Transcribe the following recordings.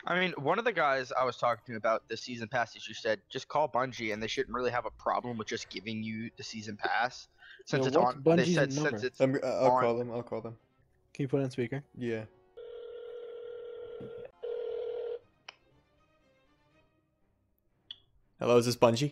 I mean, one of the guys I was talking to about the season pass issue said just call Bungie and they shouldn't really have a problem with just giving you the season pass since Yo, it's what's on. They Bungie's said number? since it's I'll on. call them. I'll call them. Can you put it on speaker? Yeah. Hello, is this Bungie?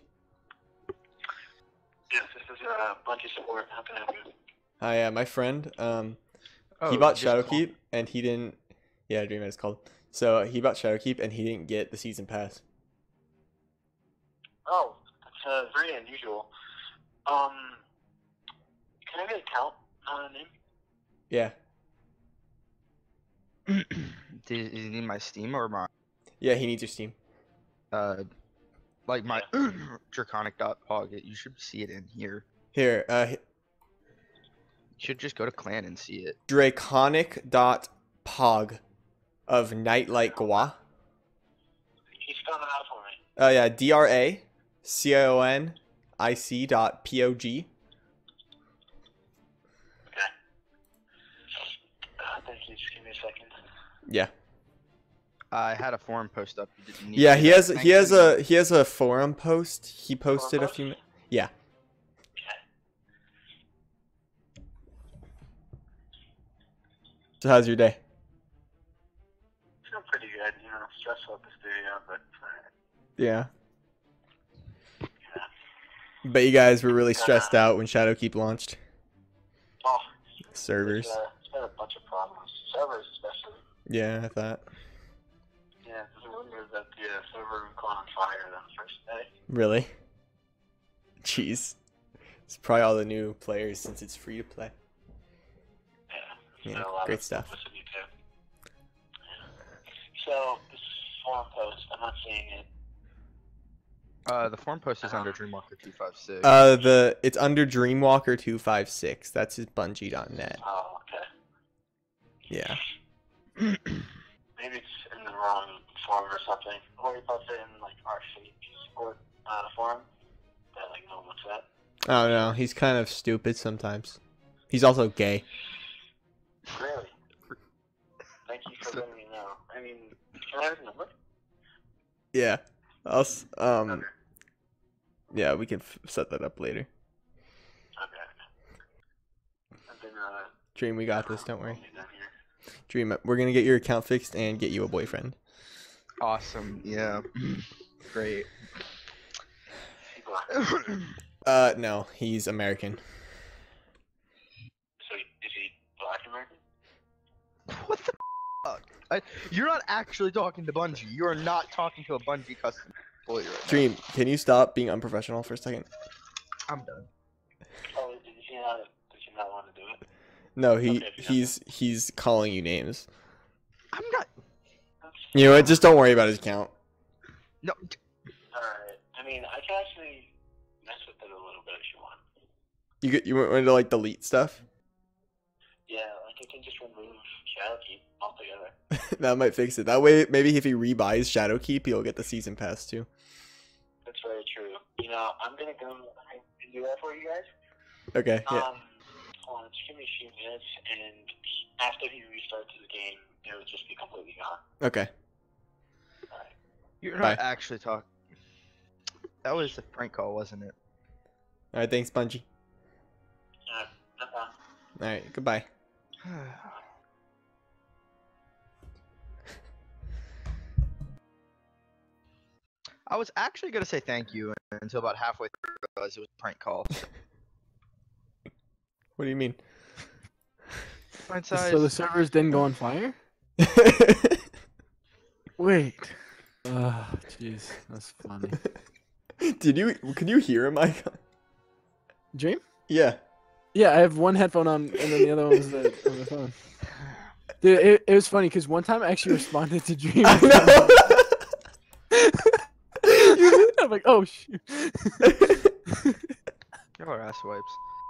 Yes, this is Bungie support. How can I help you? Hi, my friend. Oh, He bought just call- Shadowkeep and he didn't. Yeah, Dream is called. So he bought Shadowkeep and he didn't get the season pass. Oh, that's very unusual. Can I get a count name? Yeah. Do you need my Steam or my Yeah, he needs your Steam. like my draconic.pog? You should see it in here. Here, You should just go to clan and see it. draconic.pog of Nightlight Gua. Can you spell that out for me? Oh yeah, DRACONIC.POG. Okay. Thank you. Just give me a second. Yeah. I had a forum post up. You didn't need Yeah, to he do has that. he has a he has a forum post. He posted a few. Yeah. Okay. So how's your day? Feel pretty good. You know, stressful at the studio, but Yeah. yeah. But you guys were really stressed out when Shadowkeep launched. Oh, Servers. it's been a bunch of problems. Servers, especially. Yeah, I thought. Yeah, there's a rumor that the server would caught on fire the first day. Really? Jeez. It's probably all the new players since it's free to play. Yeah. Yeah, a lot great of stuff. publicity, too. Yeah. So, this forum post, I'm not seeing it. The forum post is under Dreamwalker 256. It's under Dreamwalker 256. That's his Bungie.net. Oh, okay. Yeah. Maybe it's in the wrong forum or something. Or you post it in, like, our support forum that, like, no one looks at. I don't know. He's kind of stupid sometimes. He's also gay. Really? Thank you for letting me know. I mean, can I have his number? Yeah. Okay. Yeah, we can set that up later. Okay. And then, Dream, we got this. Don't worry. down here. Dream, we're gonna get your account fixed and get you a boyfriend. Awesome. Yeah. Great. Black. No, he's American. So, is he Black American? What the fuck? You're not actually talking to Bungie. You are not talking to a Bungie custom employee right now. Dream, can you stop being unprofessional for a second? I'm done. Oh, does he not want to do it? No, Okay, he's calling you names. I'm not. You know what? Just don't worry about his account. No. Alright. I mean, I can actually mess with it a little bit if you want. You want to like delete stuff? Yeah, like I can just remove Shadowkeep altogether. That might fix it. That way, maybe if he rebuys Shadowkeep, he'll get the season pass too. That's very true. You know, I'm gonna go and do that for you guys. Okay. Yeah. Hold on, just give me a few minutes, and after he restarts the game, it would just be completely gone. Okay. Alright. You're Bye. not actually talking. That was a prank call, wasn't it? All right. Thanks, Bungie. No problem. All right. Goodbye. I was actually gonna say thank you until about halfway through I realized it was a prank call. What do you mean? Fine size. So the servers didn't go on fire? Wait. Jeez, that's funny. Could you hear him, Mike? Dream? Yeah. Yeah, I have one headphone on, and then the other one was on the phone. Dude, it was funny because one time I actually responded to Dream. I know. I'm like, oh shoot. Your ass wipes.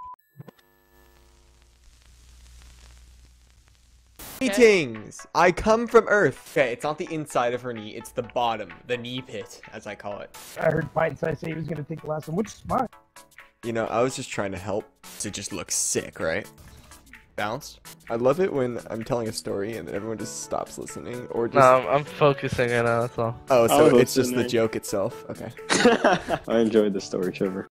Greetings! I come from Earth. Okay, it's not the inside of her knee, it's the bottom, the knee pit, as I call it. I heard Pint say he was gonna take the last one, which is smart. You know, I was just trying to help to just look sick, right? bounced. I love it when I'm telling a story and everyone just stops listening, or just. No, I'm focusing right now. That's all. Oh, so I was it's just the listening. joke itself. Okay. I enjoyed the story, Trevor.